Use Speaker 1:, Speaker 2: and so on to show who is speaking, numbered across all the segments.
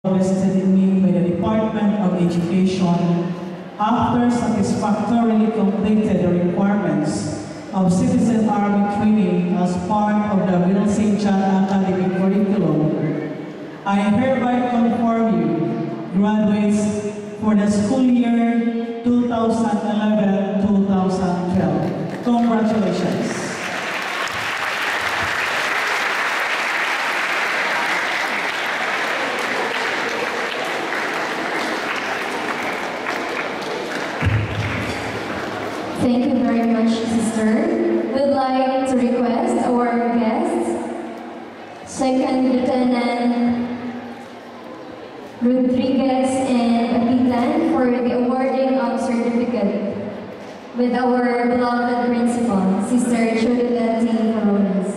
Speaker 1: vested in me by the Department of Education after satisfactorily completed the requirements of Citizen Army training as part of the Bill St. John Academy curriculum. I hereby confirm you graduates for the school year 2011-2012. Congratulations.
Speaker 2: Thank you very much, sister. We'd like to request our guests, Second Lieutenant Rodriguez and Apitan, for the awarding of certificate with our beloved principal, Sister Chudilati Coronas.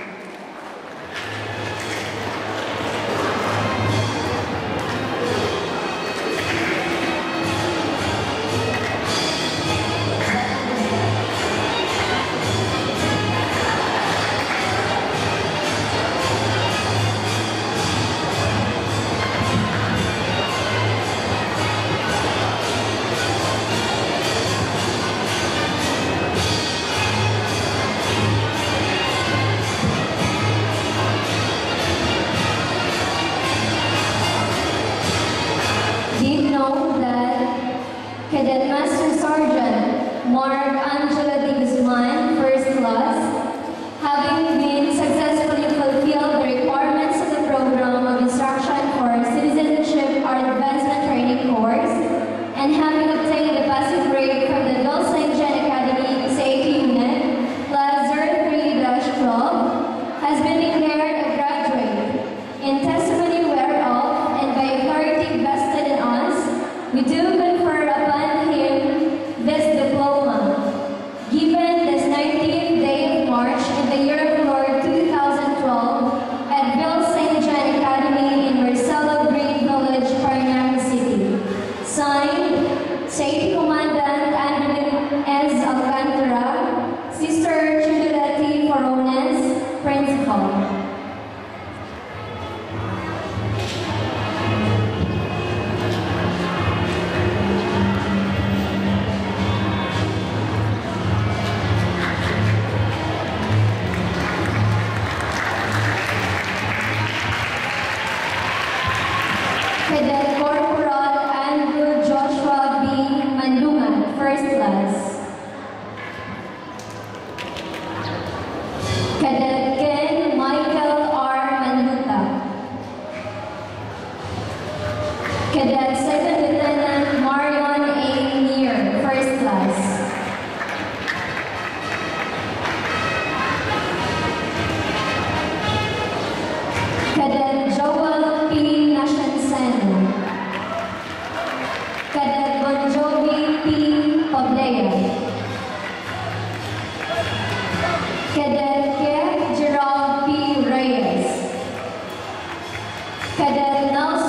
Speaker 2: Did know that Cadet Master Sergeant Mark Angela de Guzman, First Class, having been successfully fulfilled the requirements of the program of instruction for Citizenship or Advancement Training course, and having obtained a passing grade from the Bill St. John Academy Safety Unit, Class 03-12, has been declared a graduate. In testimony whereof, and by authority vested in us, we do confer upon him this diploma, given this 19th day of March in the year of Lord 2012 at Bill St. John Academy in Marcelo Green Village, Paranaque City. Signed, Safety Commandant Andrew S. Alcantara, Sister Chudilati Coronas, Principal. Cadet Corporal Andrew Joshua B. Mandungan, First Class. Cadet Ken Michael R. Manhuta. Cadet Second Lieutenant Marion A. Neer, First Class. Cadet Joel P. Nashansano. Cadet Bon Jovi P. Pablea. Cadet Kev Gerald P. Reyes. Cadet Nelson